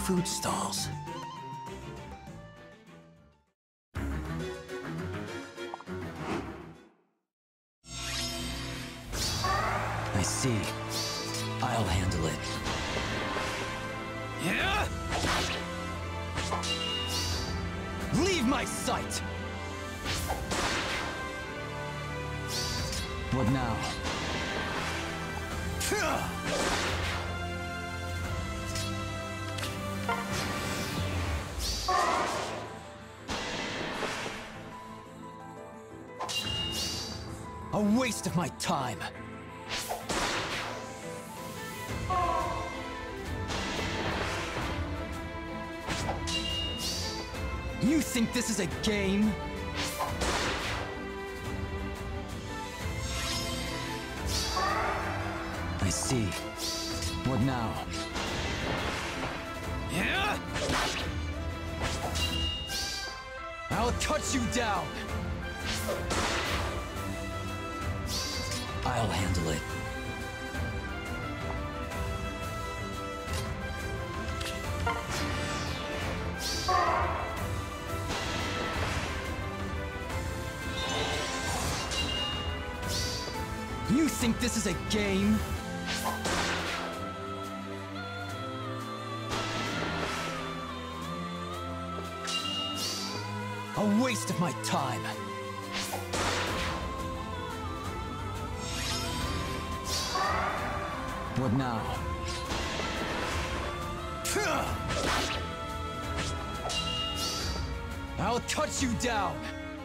food stalls. I see. I'll handle it. Yeah! Leave my sight! What now? A waste of my time! You think this is a game? I see. What now? Yeah! I'll cut you down! I'll handle it. You think this is a game? A waste of my time. What now? I'll cut you down!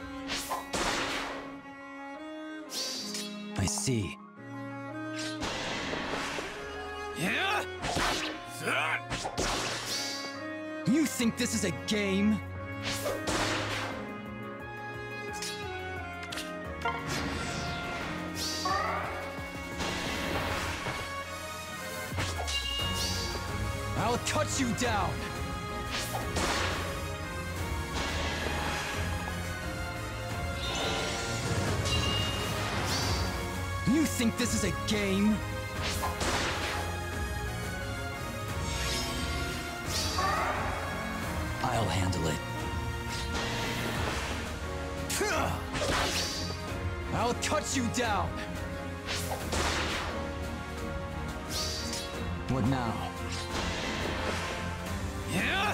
I see. Yeah? You think this is a game? I'll cut you down! You think this is a game? I'll handle it. I'll cut you down! What now? Yeah?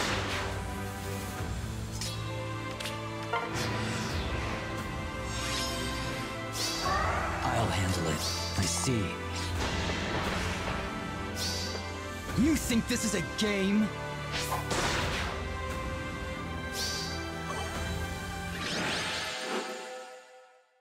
I'll handle it. I see. You think this is a game?